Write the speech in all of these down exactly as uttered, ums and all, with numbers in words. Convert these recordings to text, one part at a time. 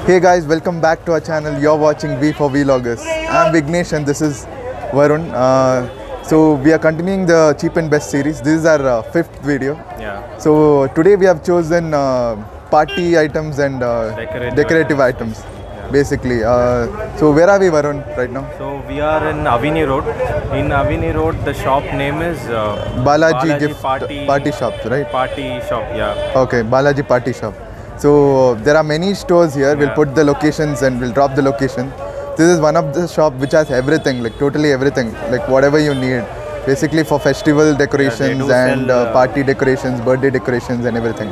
Hey guys, welcome back to our channel. You're watching V for Vloggers. I'm Vignesh and this is Varun. Uh, so we are continuing the cheap and best series. This is our uh, fifth video. Yeah. So today we have chosen uh, party items and uh, Decorative decorative, items, Yeah. basically. Uh, so where are we, Varun, right now? So we are in Avini Road. In Avini Road, the shop name is uh, Balaji, Balaji Gift Party Party Shop, right? Party Shop. Yeah. Okay, Balaji Party Shop. So there are many stores here. We'll Yeah. put the locations and we'll drop the location. This is one of the shop which has everything, like totally everything, like whatever you need. Basically for festival decorations do and sell, uh, uh, party decorations, birthday decorations and everything.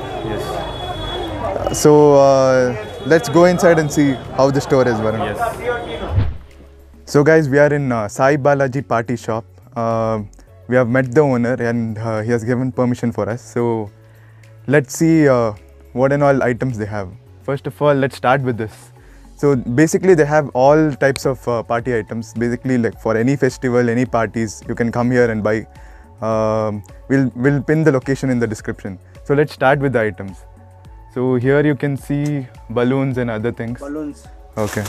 Yes. So uh, let's go inside and see how the store is, Varun. Yes. So guys, we are in uh, Sai Balaji Party Shop. Uh, we have met the owner and uh, he has given permission for us. So let's see uh, what and all items they have. First of all, let's start with this. So basically they have all types of uh, party items. Basically like for any festival, any parties, you can come here and buy. Um, we'll, we'll pin the location in the description. So let's start with the items. So here you can see balloons and other things. Balloons. Okay.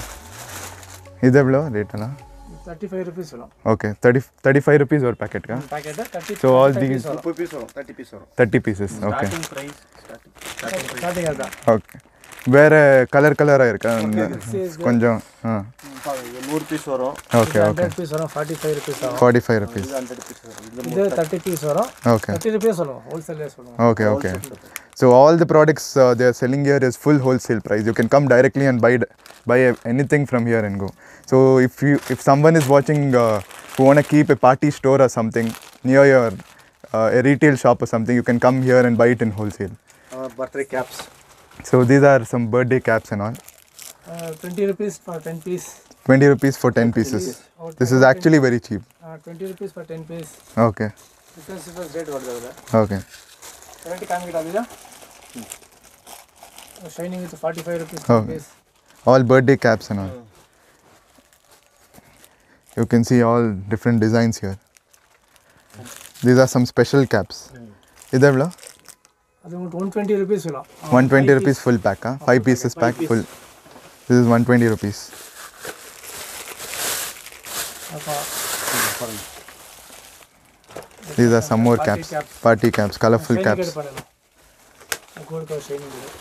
Is rate ala? thirty-five rupees. Okay, thirty, thirty-five rupees or packet ka? Packet thirty. So all these thirty piece. thirty piece. thirty pieces. Okay. Starting price. Starting. Starting price. Starting ada. Okay. Where color color irka? this is the- Konjam. Uh. one hundred piece varum. Okay, one hundred okay. piece varum. forty-five rupees varum. forty-five rupees. one hundred piece varum. This thirty piece varum. Okay. thirty rupees varum. Wholesale rate varum. Okay, okay. So all the products uh, they are selling here is full wholesale price. You can come directly and buy buy anything from here and go. So if you if someone is watching uh, who want to keep a party store or something near your uh, a retail shop or something, you can come here and buy it in wholesale. Uh, birthday caps. So these are some birthday caps and all. Uh, twenty rupees for ten piece. twenty rupees for ten pieces. Or This is actually very cheap. Uh, twenty rupees for ten piece. Okay. Difference difference rate varudhu. Okay. seventy ಕಾಮಿಟ್ ಆಗಿದೆ. Shining with forty-five rupees per Okay. piece. All birthday caps and all. You can see all different designs here. These are some special caps. Idhar bla? ಅದು one twenty rupees ಇಲ್ಲ. one twenty rupees full pack, huh? five pieces pack full. This is one twenty rupees. These are some more Party caps. caps. Party caps, colorful caps. Gold colour shining ಇದೆ.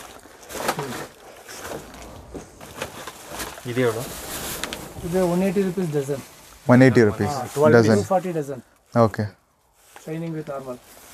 ಇದು ಎವಡು? ಇದು one eighty rupees dozen. one eighty rupees dozen. two forty dozen. Okay. Shining with normal.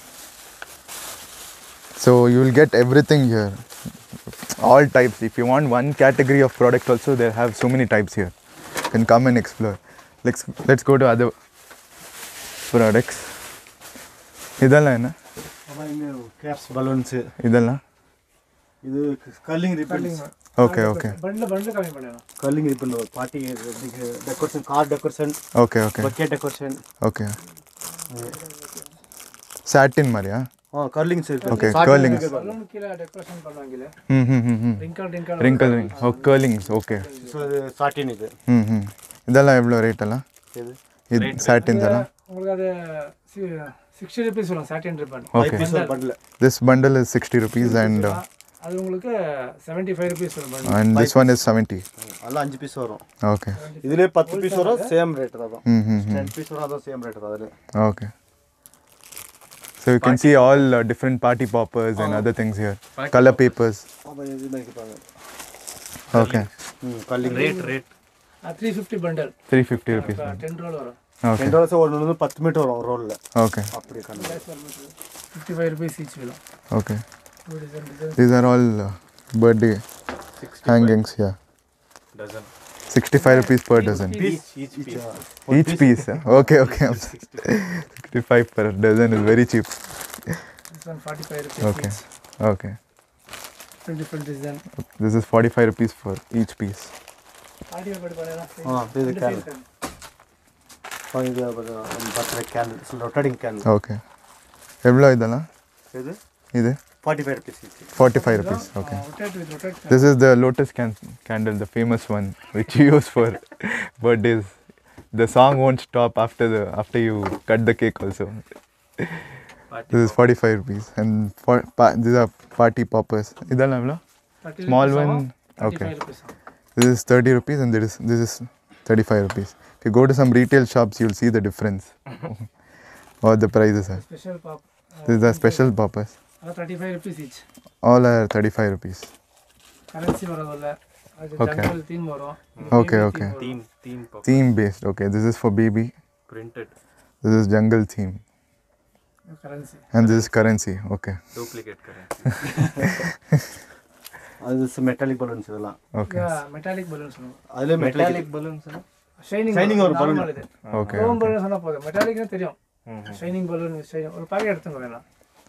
So you will get everything here. All types. If you want one category of product also, they have so many types here. You can come and explore. Let's let's go to other products. ಇದಲ್ಲ ಏನ? Caps balloons ಇದಲ್ಲ? ಇದು curling ribbon. Okay, okay. ಬಂಡ್ಲ ಬಂಡ್ಲ ಕಮ್ಮಿ ಮಾಡೋಣ. Curling ribbon party decoration car decoration. Okay, okay. Bucket decoration. Okay. Satin Maria. ಹಾಂ curling sir. Okay, curlings. Balloon ಕಿಲ ಡೆಕೋರೇಷನ್ ಮಾಡೋಂಗಿಲ್ಲ. Hmm, hmm, hmm, hmm. Wrinkle wrinkle Wrinkle ring. Oh, curlings. Okay. So satin ಇದೆ. Hmm, hmm. ಇದೆಲ್ಲ ಎவ்வளೋ rate ಅಲ್ಲ? ಇದು ಇದು satin ಅಲ್ಲ? உங்களுக்கு அது sixty rupees வரும் satin ribbon. Okay. Bundle. This bundle is sixty rupees and uh, அது உங்களுக்கு seventy-five rupees வரும் bundle. and this one is seventy. ಅಲ್ಲ five ಪೀಸ್ ವரும். Okay. ಇದರಲ್ಲಿ ten ಪೀಸ್ ವரும் ಸೇಮ್ ರೇಟ್ ಅದು. Hmm, hmm, hmm. ten piece ವரும் ಅದು ಸೇಮ್ ರೇಟ್ ಅದರಲ್ಲಿ. Okay. So you can see all uh, different party poppers and other things here. Color papers. Okay. Hmm curling Rate rate. three fifty bundle. three fifty rupees. ten roll வரும். Okay. ten rolls ஒன்னு ten metre வரும் ரோல்ல. Okay. அப்படி கணக்கு. fifty-five rupees each விலும். Okay. Two design design. These are all uh, birthday hangings here. Dozen. sixty-five rupees per dozen. Piece. Each piece. Each piece. Huh? Okay, okay. I'm sorry. sixty-five per dozen is very cheap. This one forty-five rupees Okay. each. Okay. Different different design. This is forty-five rupees for each piece. Audio ಬಡಿ ಬಡಿ ಹಾ ಇದು candle ಹಾ ಇದು ಬರ್ತದೆ birthday candle rotating candle Okay. ಎவ்வளோ ಇದಲ್ಲ? ಇದು ಇದು? forty-five rupees forty-five rupees. Okay. rotate with rotate. This is the lotus can- candle, the famous one which you use for birthdays. The song won't stop after the after you cut the cake also. This is forty-five rupees and for, pa, these are party poppers. Idala bla? thirty Small rupees one. ಅವ, Okay. thirty-five rupees ಅವ. This is thirty rupees and this is, this is thirty-five rupees. If you go to some retail shops, you'll see the difference. What the prices are. Special pop. These are special poppers. Uh, thirty-five rupees each. All are thirty-five rupees. Currency ಬರೋದಿಲ್ಲ. ಅದು Okay. jungle theme ಬರೋ. Okay, okay. Theme, theme pop. Theme based. Okay, this is for baby. Printed. This is jungle theme. Currency. And this is currency. Okay. Duplicate currency. ಅದು metallic balloons ಇವೆಲ್ಲ. Okay. Yeah, metallic balloons. ಅದಲ್ಲೇ Metallic metallic balloons. huh? Shining. Shining ஒரு balloon. normal ಇದೆ. Okay. Chrome okay. balloon சொன்னா போதும். metallic னு தெரியும். ம், ம். Shining balloon, shining. ஒரு பாக்கெட் எடுத்துங்க வேணாம்.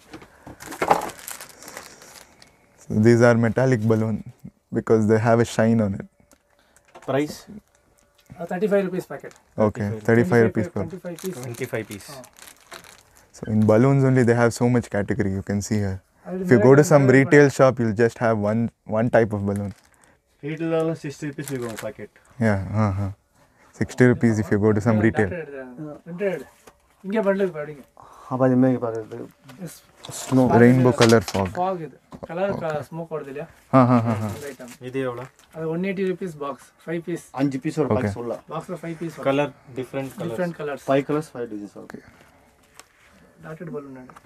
So these are metallic balloon because they have a shine on it. Price Uh, thirty-five rupees packet. Okay, thirty-five rupees per. twenty-five piece. twenty-five piece. Oh. So in balloons only they have so much category. You can see here. ಅದು If you go to American some balloon retail shop, you'll just have one one type of balloon. Retail sixty rupees ಸಿಗೋ packet. Yeah, uh-huh. sixty rupees if you go to some Yeah, retail. doctor எடுத்தாங்க. printed ಎಡು. ಹಿಂಗೆ ಬಂಡ್ಲಿಗೆ ಬಾಡಿಗೆ. ಅಪ್ಪ ನಿಮಗೆ ಬರೋದು Yes. Snow Rainbow color fog. Fog ಇದು. ಕಲರ್ ಸ್ಮೋಕ್ ಹೊಡೆದಿಲ್ಲ. Ha ha ha ha. Item. ಇದು ಎವಳ? ಅದು one eighty rupees box, five piece. ಅಂಜು ಪೀಸ್ ಅವ್ರ Okay. ಪ್ಯಾಕ್ ಸುಳ್ಳ. Box of five piece. Color different colors. Different colors. Five colours five designs. Okay. Dotted balloon ಎಡು.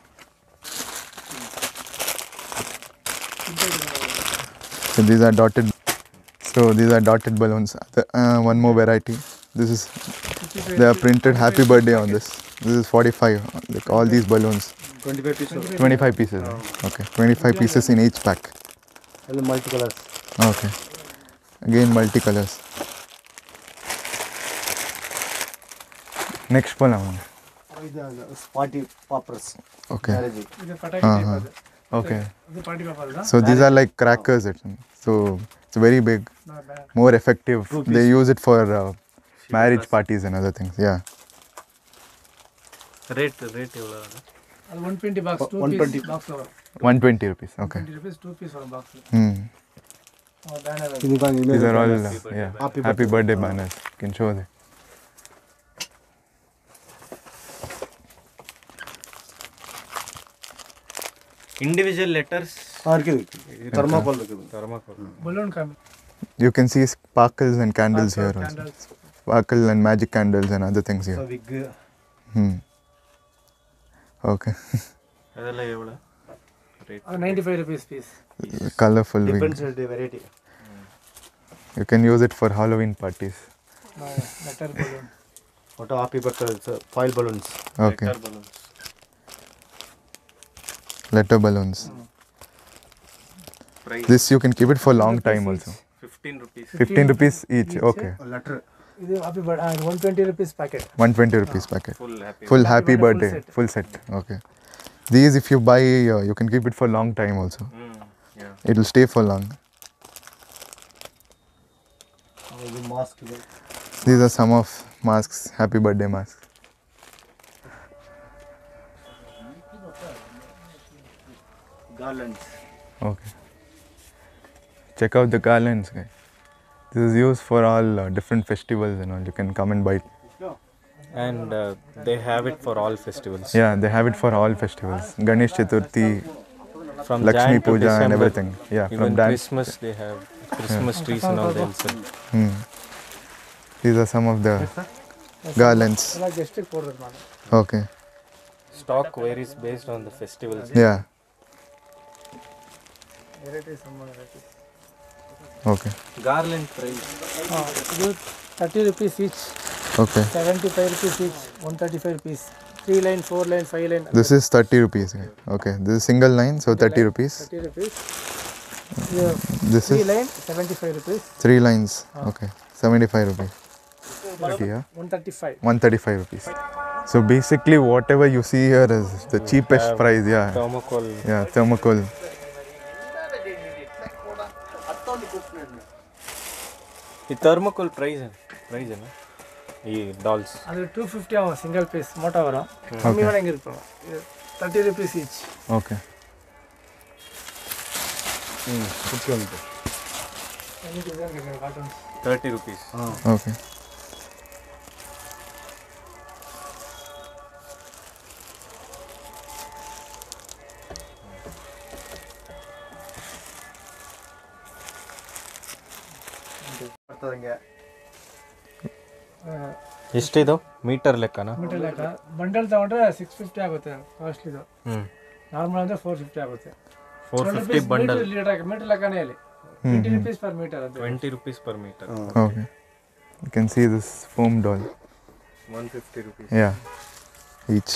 So these are dotted. So these are dotted balloons. The, uh, one more variety. This is they are printed happy birthday on this. This is forty-five. Like all these balloons. Twenty five piece twenty-five pieces. Okay, twenty-five pieces in each pack. ಅಲ್ಲಿ multi colours. Okay. Again multicolors. Next polam. ಇದು ಸ್ಪಾಟಿ ಪಾಪರ್ಸ್. Okay. Marriage. ಇದು ಪಟಾಕಿ ಹಾ, type ಹಾ. ಅದು. Okay. ಇದು party paper ಅಲ್ಲ? So these are like crackers. Actually. So it's very big, Not bad. more effective. They use it for uh, marriage parties and other things. Yeah. Rate rate ಎವಳ? ಅದು one twenty bucks, two one piece twenty. box over. one twenty rupees. Okay. twenty rupees, two piece one box. Hmm. Oh, banner ಅದು. ಇದು ಬಂದು These are all uh, birthday yeah. Happy Happy birthday banners. You can show them. Individual letters. ಹಾರ್ಕಿವಿ. Thermocol ಬೇಕು. Thermocol. Balloon ಕಮ್ಮಿ. You can see sparkles and candles Sparkle, here also. candles. Sparkle and magic candles and other things here. Wig. Hmm. Okay. ಅದೆಲ್ಲ ಎವಳ? Rate. ಅದು ninety-five rupees piece. Colorful wing. Different variety. You can use it for Halloween parties. No, letter balloon. ಒಟ್ಟು happy ಬರ್ತಾರೆ foil balloons. Okay. Letter balloons. Letter balloons. Price This you can keep it for long time also. fifteen rupees. fifteen rupees each. each, Okay. Letter. ಇದು happy birthday, uh, one twenty rupees packet. one hundred twenty rupees packet. Full happy. Full Happy happy birthday, birthday. full Full set. Okay. These if you buy, uh, you can keep it for long time also. Mm, yeah. It will stay for long. ಇದು mask. These are some of masks. Happy birthday masks. Garlands. Okay. Check out the garlands, guys. This is used for all uh, different festivals and all. You can come and buy it. And uh, they have it for all festivals. Yeah, they have it for all festivals. Ganesh Chaturthi, From Lakshmi Jan to Puja and December. everything. Yeah, Even from dance. Christmas they have Christmas trees and all they'll sell. Hmm. These are some of the garlands. ಎಲ್ಲ ಗೆಸ್ಟಿಗೆ ಕೊಡೋದು ನಾನು. Okay. Stock varies based on the festivals. Yeah. Varieties, some varieties. Okay. Garland price. ಹಾ, ಇದು thirty rupees each, Okay. seventy-five rupees each, one thirty-five piece. three line, four line, five line. This is thirty rupees. Okay. This is single line, so thirty rupees. thirty rupees. Yeah, This three is line, seventy-five rupees. three lines. Okay. seventy-five rupees. Yeah. one thirty-five. one thirty-five rupees. So basically, whatever you see here is the cheapest have price. Yeah. Thermocol. Yeah. Thermocol. ಈ thermocol price price ಏನು ಈ dolls. ಅದು two fifty ಅವ single piece ಮೋಟೋ ಅವರು ಕಮ್ಮಿ ಒಳಗೆ ಇರ್ತವೆ. thirty rupees each. Okay. ಹ್ಞೂ ಕುತ್ಕೊಂಡು. Any design ಬೇಕಾದ್ರೆ cartoons. thirty rupees. ಹಾಂ. Okay. ಬರ್ತದೆ ಹಂಗೆ. ಎಷ್ಟಿದು ಮೀಟರ್ ಲೆಕ್ಕನಾ? ಮೀಟರ್ ಲೆಕ್ಕ ಬಂಡಲ್ ತಗೊಂಡ್ರೆ ಸಿಕ್ಸ್ ಫಿಫ್ಟಿ ಆಗುತ್ತೆ ಕಾಸ್ಟ್ಲಿದು. ಹ್ಞೂ ನಾರ್ಮಲ್ ಅಂದರೆ ಫೋರ್ ಫಿಫ್ಟಿ ಆಗುತ್ತೆ. Four fifty bundle. Litre metre ಲೆಕ್ಕನೇ ಹೇಳಿ ಟ್ವೆಂಟಿ ರುಪೀಸ್ ಪರ್ ಮೀಟರ್ ಅಂತ. Twenty rupees per metre. Okay. You can see this foam doll. One fifty rupees. Yeah. Each.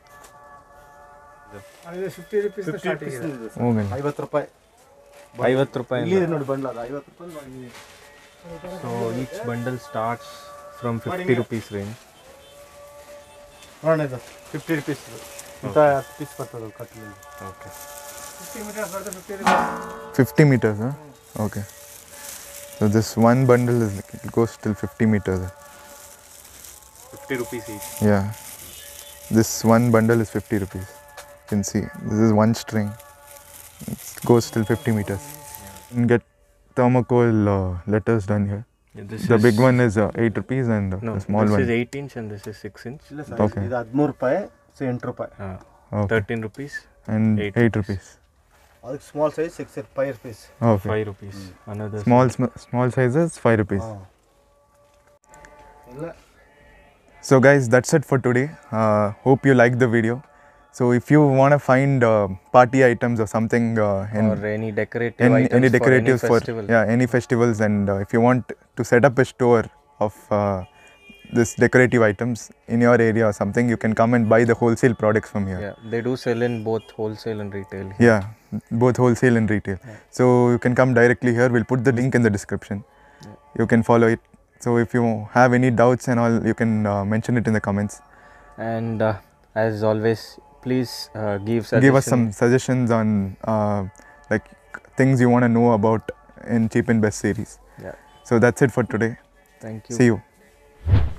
ಅದು ಫಿಫ್ಟಿ ರುಪೀಸ್ ಸ್ಟಾರ್ಟಿಂಗ್ ಇದೆ. Okay. ಐವತ್ತು ರೂಪಾಯಿ ಐವತ್ತು ರೂಪಾಯಿ. ಇಲ್ಲಿ ನೋಡಿ ಬಂಡ್ಲ ಅದು ಐವತ್ತು ರೂಪಾಯಿ ನೋಡಿ. So each bundle starts from fifty rupees range. ನೋಡೋಣ ಇದು ಫಿಫ್ಟಿ ರುಪೀಸ್ ಇಂಥ ಹತ್ತು ಪೀಸ್ ಬರ್ತದೆ ಕಟ್ಲಿ. ಓಕೆ. ಫಿಫ್ಟಿ ಮೀಟರ್ಸ್ ಬರ್ತದೆ fifty rupees. fifty meters, huh? Okay. So this one bundle is like, it goes till fifty meters. Fifty rupees each. Yeah. This one bundle is fifty rupees. You can see this is one string. It goes till fifty meters. You can get thermocol uh, letters done here. This The is, big one is uh, eight rupees and uh, no, the small this one. is eight inch and this is six inch. ಇಲ್ಲ sir Okay. ಇದು ಹದಿಮೂರು ರೂಪಾಯಿ so ಎಂಟು ರೂಪಾಯಿ. Uh, Okay. thirteen rupees. And eight eight rupees. ಅದಕ್ಕೆ small size six five rupees. Okay. five rupees. Another Small sm- small sizes five rupees. ಇಲ್ಲ So guys, that's it for today. Uh, hope you liked the video. So if you want to find uh, party items or something, uh, in or any decorative any, items any decoratives for for, any festival. yeah any festivals, and uh, if you want to set up a store of uh, this decorative items in your area or something, you can come and buy the wholesale products from here. Yeah, they do sell in both wholesale and retail. Yeah, both wholesale and retail. So you can come directly here. We'll put the link in the description. You can follow it. So if you have any doubts and all, you can uh, mention it in the comments. And uh, as always, please uh, give suggestions. Give us some suggestions on uh, like things you want to know about in Cheap and Best series. Yeah. So that's it for today. Thank you. See you.